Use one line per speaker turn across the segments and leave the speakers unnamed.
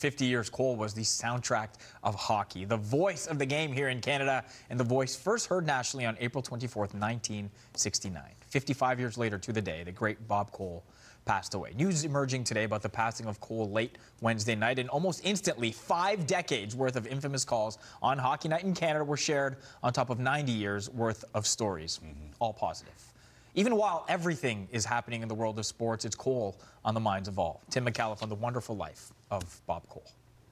50 years, Cole was the soundtrack of hockey, the voice of the game here in Canada, and the voice first heard nationally on April 24th, 1969. 55 years later to the day, the great Bob Cole passed away. News emerging today about the passing of Cole late Wednesday night, and almost instantly, 5 decades worth of infamous calls on Hockey Night in Canada were shared on top of 90 years worth of stories, all positive. Even while everything is happening in the world of sports, it's Cole on the minds of all. Tim McAuliffe on the wonderful life of Bob Cole.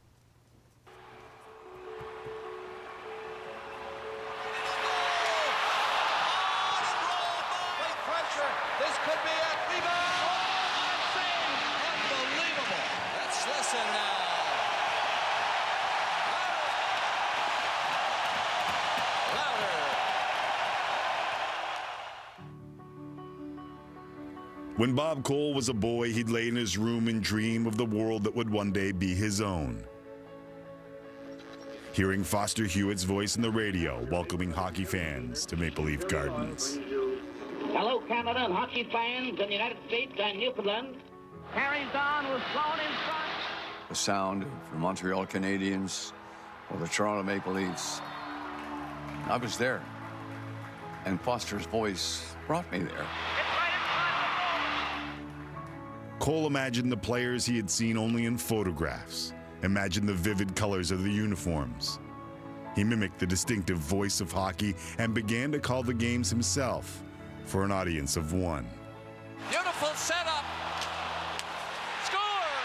This could be it. Unbelievable. Let's listen now.
When Bob Cole was a boy, he'd lay in his room and dream of the world that would one day be his own. Hearing Foster Hewitt's voice in the radio, welcoming hockey fans to Maple Leaf Gardens.
Hello, Canada and hockey fans in the United States and Newfoundland. Carries on, was thrown in front.
The sound of the Montreal Canadiens or the Toronto Maple Leafs. I was there, and Foster's voice brought me there.
Cole imagined the players he had seen only in photographs, imagined the vivid colors of the uniforms. He mimicked the distinctive voice of hockey and began to call the games himself for an audience of one.
Beautiful setup. Score!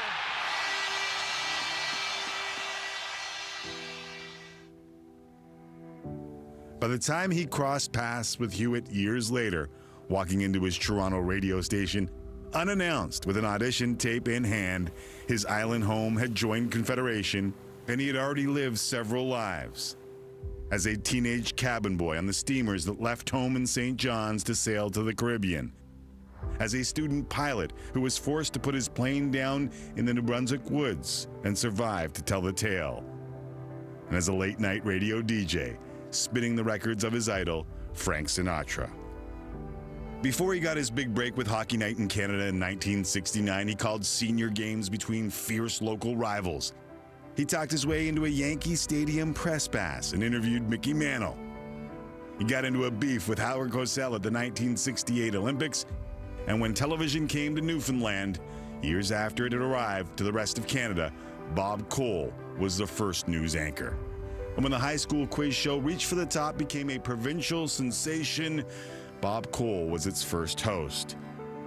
By the time he crossed paths with Hewitt years later, walking into his Toronto radio station, unannounced with an audition tape in hand, his island home had joined Confederation, and he had already lived several lives. As a teenage cabin boy on the steamers that left home in St. John's to sail to the Caribbean. As a student pilot who was forced to put his plane down in the New Brunswick woods and survived to tell the tale. And as a late-night radio DJ, spinning the records of his idol, Frank Sinatra. Before he got his big break with Hockey Night in Canada in 1969, he called senior games between fierce local rivals. He talked his way into a Yankee Stadium press pass and interviewed Mickey Mantle. He got into a beef with Howard Cosell at the 1968 Olympics, and when television came to Newfoundland, years after it had arrived to the rest of Canada, Bob Cole was the first news anchor. And when the high school quiz show Reach for the Top became a provincial sensation, Bob Cole was its first host.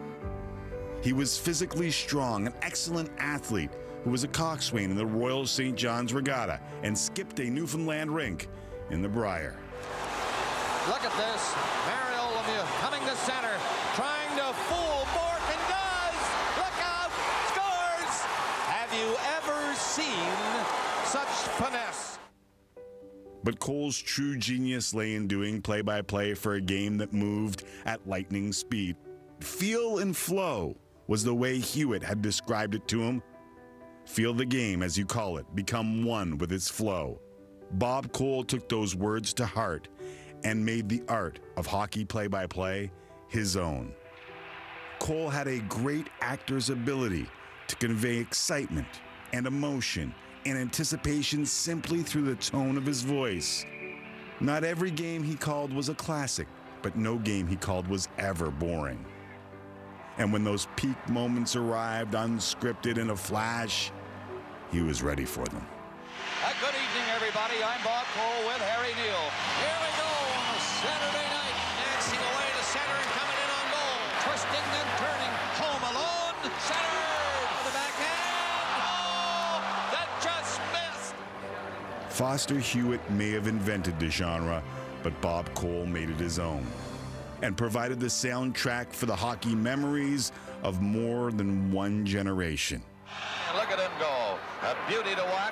He was physically strong, an excellent athlete who was a coxswain in the Royal St. John's Regatta and skipped a Newfoundland rink in the Briar.
Look at this. Mario Lemieux coming to center, trying to fool Bork, and does. Look out. Scores. Have you ever seen such finesse?
But Cole's true genius lay in doing play-by-play for a game that moved at lightning speed. Feel and flow was the way Hewitt had described it to him. Feel the game, as you call it, become one with its flow. Bob Cole took those words to heart and made the art of hockey play-by-play his own. Cole had a great actor's ability to convey excitement and emotion and anticipation simply through the tone of his voice. Not every game he called was a classic, but no game he called was ever boring. And when those peak moments arrived, unscripted in a flash, he was ready for them.
Good evening, everybody. I'm Bob Cole with Harry Neal. Here we go on a Saturday night. Dancing away to center and coming in on goal. Twisting and turning. Home alone. Center. The backhand. Oh, that just missed.
Foster Hewitt may have invented the genre, but Bob Cole made it his own and provided the soundtrack for the hockey memories of more than one generation.
And look at him go. A beauty to watch.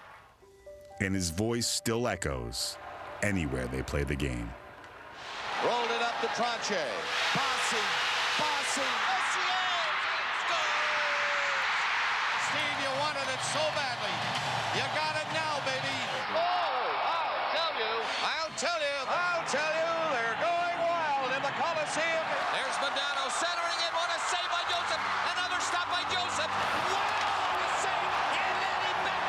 And his voice still echoes anywhere they play the game.
Rolled it up to Tranche. Bossy. Steve, you wanted it so badly. You got it now, baby. Oh, I'll tell you. They're going wild in the Coliseum. There's Modano centering it. What a save by Joseph. Another stop by Joseph. Wow, what a save. And then he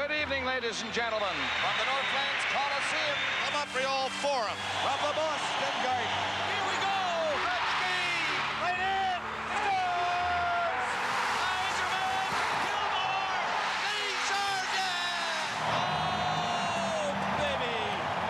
Good evening, ladies and gentlemen. From the Northlands Coliseum, the Montreal Forum. From the Boston Garden. Here we go. Gretzky, right in. Scores! Eiserman, Gilmore, Desjardins. Oh, baby.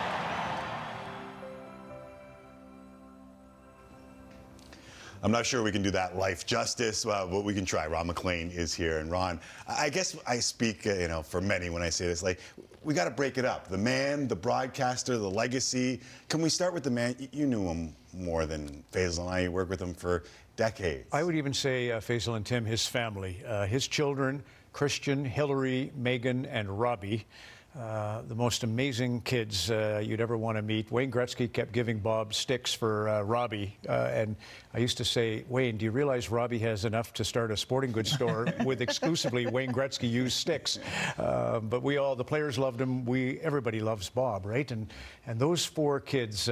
I'm not sure we can do that life justice, but we can try. Ron MacLean is here, and Ron, I guess I speak, for many when I say this. Like, we got to break it up. The man, the broadcaster, the legacy. Can we start with the man? You knew him more than Faisal and I. You worked with him for decades.
I would even say Faisal and Tim, his family, his children, Christian, Hillary, Megan, and Robbie. The most amazing kids you'd ever want to meet. Wayne Gretzky kept giving Bob sticks for Robbie, and I used to say, Wayne, do you realize Robbie has enough to start a sporting goods store with exclusively Wayne Gretzky used sticks? But we all, the players loved him. Everybody loves Bob, right? And those four kids.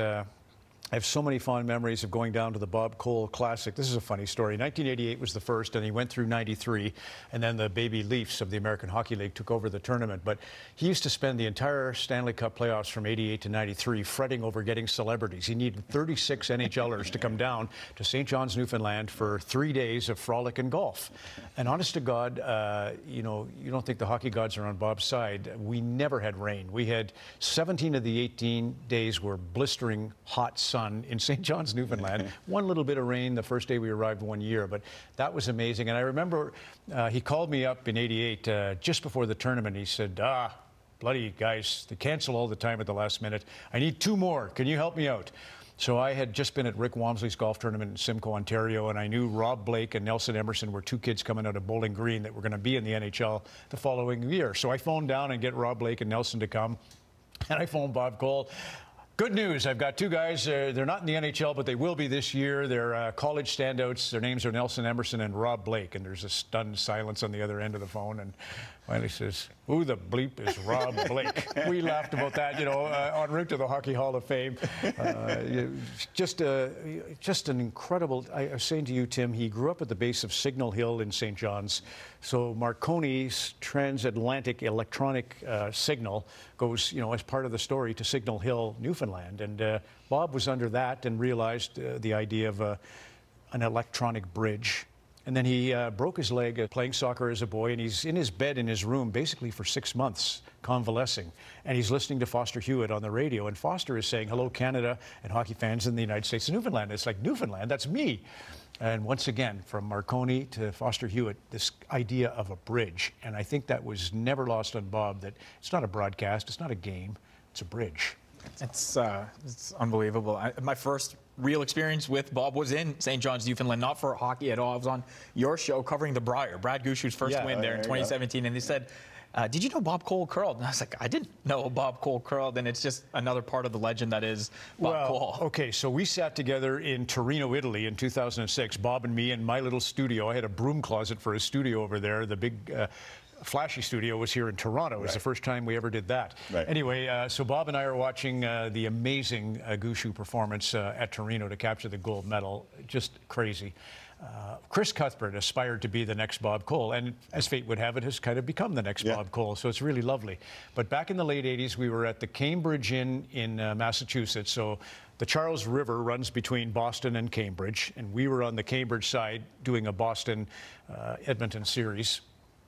I have so many fond memories of going down to the Bob Cole Classic. This is a funny story. 1988 was the first, and he went through 93, and then the baby Leafs of the American Hockey League took over the tournament. But he used to spend the entire Stanley Cup playoffs from 88 to 93 fretting over getting celebrities. He needed 36 NHLers to come down to St. John's, Newfoundland for 3 days of frolic and golf. And honest to God, you don't think the hockey gods are on Bob's side. We never had rain. We had 17 of the 18 days were blistering hot sun in St. John's, Newfoundland. One little bit of rain the first day we arrived one year, but that was amazing. And I remember he called me up in '88 just before the tournament. He said, bloody guys, they cancel all the time at the last minute. I need 2 more. Can you help me out? So I had just been at Rick Walmsley's golf tournament in Simcoe, Ontario, and I knew Rob Blake and Nelson Emerson were 2 kids coming out of Bowling Green that were going to be in the NHL the following year. So I phoned down and get Rob Blake and Nelson to come, and I phoned Bob Cole. Good news, I've got 2 guys. They're not in the NHL, but they will be this year. They're college standouts. Their names are Nelson Emerson and Rob Blake. And there's a stunned silence on the other end of the phone. And finally says, who the bleep is Rob Blake? We laughed about that, en route to the Hockey Hall of Fame. Just an incredible, I was saying to you, Tim, he grew up at the base of Signal Hill in St. John's. So Marconi's transatlantic electronic signal goes, as part of the story to Signal Hill, Newfoundland. And Bob was under that and realized the idea of an electronic bridge. And then he broke his leg playing soccer as a boy, and he's in his bed in his room basically for 6 months, convalescing. And he's listening to Foster Hewitt on the radio, and Foster is saying, hello, Canada, and hockey fans in the United States of Newfoundland. It's like, Newfoundland, that's me. And once again, from Marconi to Foster Hewitt, this idea of a bridge. And I think that was never lost on Bob, that it's not a broadcast, it's not a game, it's a bridge.
It's unbelievable. My first real experience with Bob was in St. John's, Newfoundland, not for hockey at all. I was on your show covering the Brier, Brad Gushu's first win there in 2017, and they said, did you know Bob Cole curled? And I was like, I didn't know Bob Cole curled, and it's just another part of the legend that is Bob Cole.
Okay, so we sat together in Torino, Italy in 2006, Bob and me in my little studio. I had a broom closet for his studio over there. The big flashy studio was here in Toronto. It was the first time we ever did that. Anyway, so Bob and I are watching the amazing Gushu performance at Torino to capture the gold medal. Just crazy. Chris Cuthbert aspired to be the next Bob Cole, and as fate would have it, has kind of become the next Bob Cole, so it's really lovely. But back in the late 80s, we were at the Cambridge Inn in Massachusetts. So the Charles River runs between Boston and Cambridge, and we were on the Cambridge side doing a Boston-Edmonton series.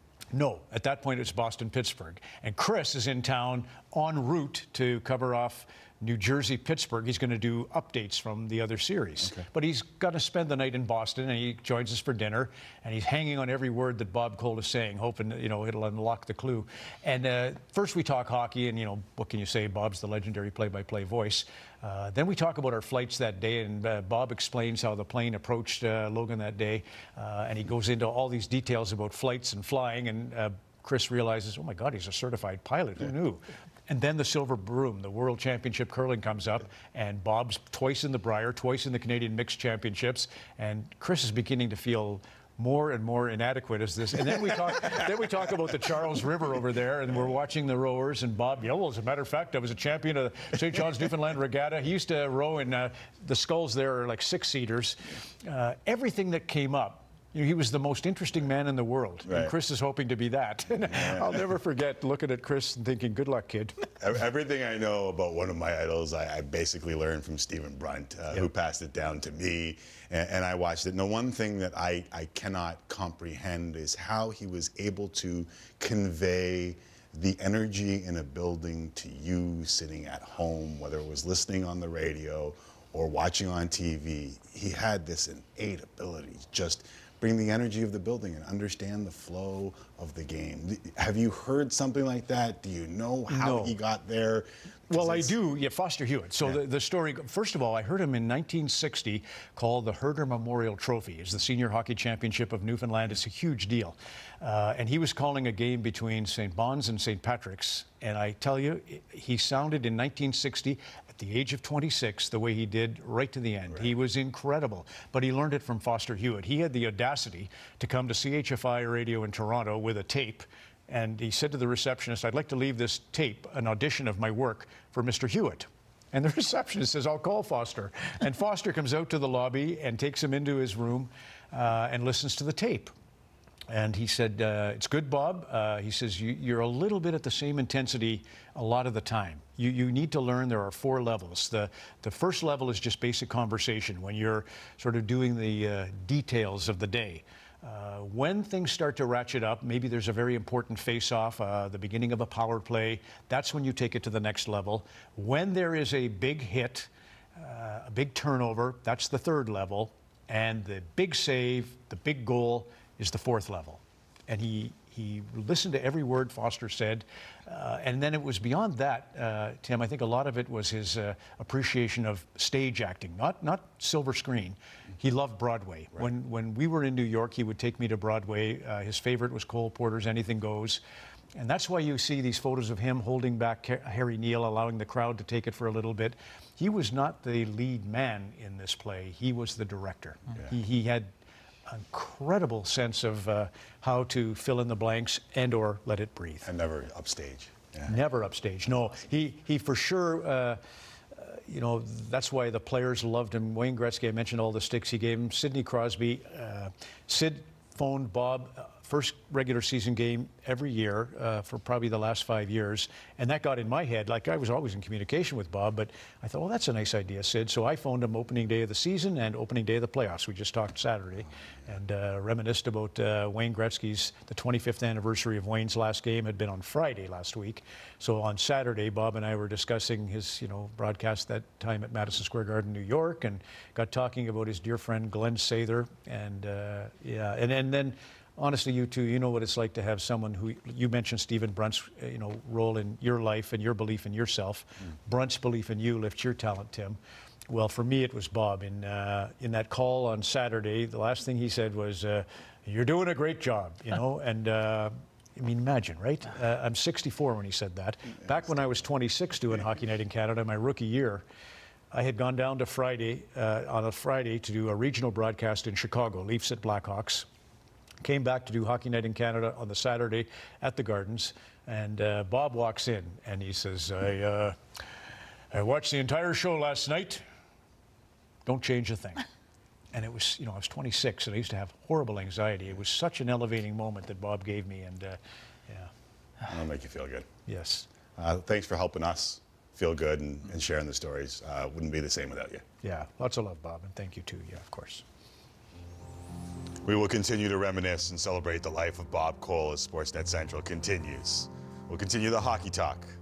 No, at that point it's Boston-Pittsburgh. And Chris is in town en route to cover off New Jersey-Pittsburgh. He's going to do updates from the other series. But he's got to spend the night in Boston, and he joins us for dinner, and he's hanging on every word that Bob Cole is saying, hoping that, it'll unlock the clue. And first we talk hockey, and, what can you say? Bob's the legendary play-by-play voice. Then we talk about our flights that day, and Bob explains how the plane approached Logan that day, and he goes into all these details about flights and flying, and Chris realizes, oh my God, he's a certified pilot. Who knew? And then the silver broom, the World Championship curling comes up, and Bob's twice in the Brier, twice in the Canadian Mixed Championships, and Chris is beginning to feel more and more inadequate as this. And then we talk about the Charles River over there, and we're watching the rowers, and Bob, well, as a matter of fact, I was a champion of the St. John's Newfoundland Regatta. He used to row in the sculls there are like 6-seaters. Everything that came up, You know, he was the most interesting man in the world,
Right.
and Chris is hoping to be that. I'll never forget looking at Chris and thinking, good luck, kid.
Everything I know about one of my idols, I basically learned from Stephen Brunt, who passed it down to me, and I watched it. Now, one thing that I cannot comprehend is how he was able to convey the energy in a building to you sitting at home, whether it was listening on the radio or watching on TV. He had this innate ability to just bring the energy of the building and understand the flow of the game. Have you heard something like that? Do you know how he got there?
Well, I do. Yeah, Foster Hewitt. So the story, first of all, I heard him in 1960 called the Herder Memorial Trophy. It's the Senior Hockey Championship of Newfoundland. It's a huge deal. And he was calling a game between St. Bon's and St. Patrick's. And I tell you, he sounded in 1960 at the age of 26 the way he did right to the end. Right. He was incredible. But he learned it from Foster Hewitt. He had the audacity to come to CHFI radio in Toronto with a tape. And he said to the receptionist, I'd like to leave this tape, an audition of my work, for Mr. Hewitt. And the receptionist says, I'll call Foster. And Foster comes out to the lobby and takes him into his room and listens to the tape. And he said, it's good, Bob. He says, you're a little bit at the same intensity a lot of the time. You need to learn there are 4 levels. The first level is just basic conversation when you're sort of doing the details of the day. When things start to ratchet up, maybe there's a very important face-off, the beginning of a power play, that's when you take it to the next level. When there is a big hit, a big turnover, that's the 3rd level. And the big save, the big goal, is the 4th level. And he listened to every word Foster said. And then it was beyond that, Tim. I think a lot of it was his appreciation of stage acting, not silver screen. He loved Broadway. Right. When we were in New York, he would take me to Broadway. His favorite was Cole Porter's Anything Goes. And that's why you see these photos of him holding back Harry Neal, allowing the crowd to take it for a little bit. He was not the lead man in this play. He was the director. Yeah. He had incredible sense of how to fill in the blanks and or let it breathe.
And never upstage. Yeah.
Never upstage. No, he for sure, you know, that's why the players loved him. Wayne Gretzky, I mentioned all the sticks he gave him. Sidney Crosby, Sid phoned Bob, first regular season game every year for probably the last 5 years. And that got in my head. Like, I was always in communication with Bob, but I thought, well, that's a nice idea, Sid. So I phoned him opening day of the season and opening day of the playoffs. We just talked Saturday and reminisced about Wayne Gretzky's, the 25th anniversary of Wayne's last game had been on Friday last week. So on Saturday, Bob and I were discussing his, broadcast that time at Madison Square Garden, New York, and got talking about his dear friend Glenn Sather. And and then, honestly, you two, you know what it's like to have someone who, you mentioned Stephen Brunt's, role in your life and your belief in yourself. Brunt's belief in you lifts your talent, Tim. Well, for me, it was Bob. In that call on Saturday, the last thing he said was, you're doing a great job, and I mean, imagine, right? I'm 64 when he said that. Back when I was 26 doing Hockey Night in Canada, my rookie year, I had gone down to on a Friday to do a regional broadcast in Chicago, Leafs at Blackhawks. Came back to do Hockey Night in Canada on the Saturday at the Gardens, and Bob walks in and he says, I watched the entire show last night. Don't change a thing. And it was, I was 26 and I used to have horrible anxiety. It was such an elevating moment that Bob gave me, and
That'll make you feel good.
Yes.
Thanks for helping us feel good and sharing the stories. Wouldn't be the same without you.
Yeah, lots of love, Bob, and thank you too. Yeah, of course.
We will continue to reminisce and celebrate the life of Bob Cole as Sportsnet Central continues. We'll continue the hockey talk